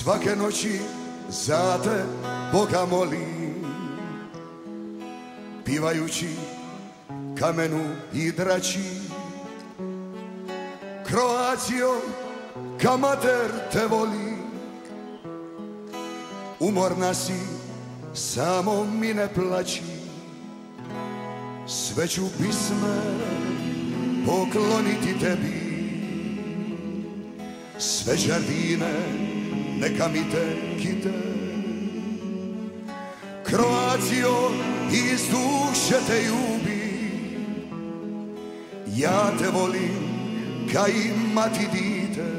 Svake noći za te Boga molim, pivajući kamenu i drači. Croatio, ka mater te voli, umorna si, samo mi ne plaći. Sve ću pisme pokloniti tebi, sve žardine neka mi te kite. Croatio, iz duše te ljubim, ja te volim ka i mati dite.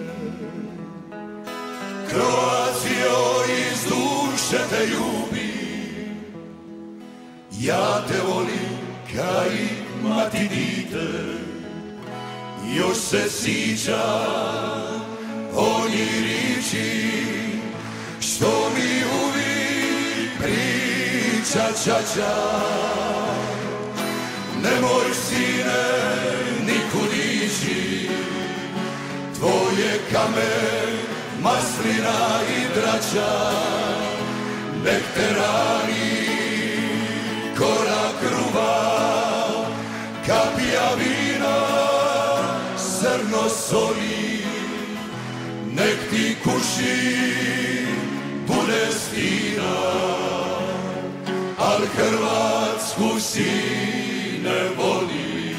Croatio, iz duše te ljubim, ja te volim ka i mati dite. Još se sjećam onih riječi što mi uvijek priča čača. Nemoj sine nikud ići, tvoje kamen, maslina i drača. Nek te rani korak kruva, kapija vina, zrno soli. Nek ti kuši bude stina, al Hrvatsku si ne voli.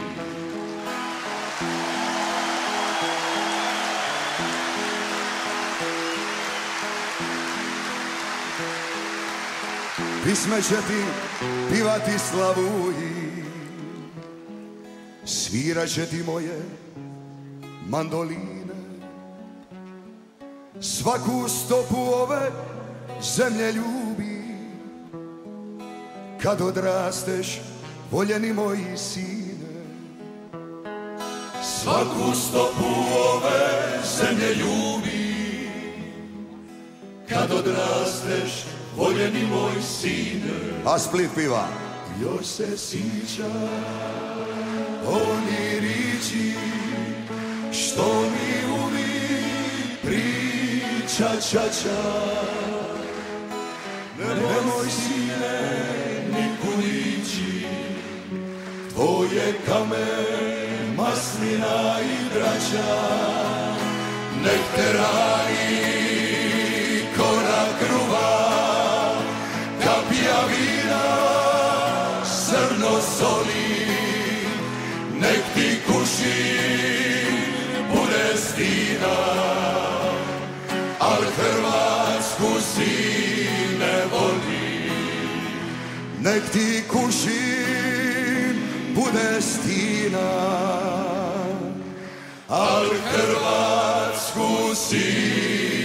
Pisme će ti pivati slavuji, svirat će ti moje mandoline. Svaku stopu ove zemlje ljubi, kad odrasteš, voljeni moji sine. Svaku stopu ove zemlje ljubi, kad odrasteš, voljeni moj sine. A Split piva. Još se sjeća oni riječi što mi uvijek priča čača. Nemoj sine nikud ići, tvoje kamen, maslina i drača. Nek te rani korak kruva, kapija vina, zrno soli. Nek ti kuši bude stina, al Hrvatsku si ne voli. Nek ti kuši bude stina, al Hrvatsku si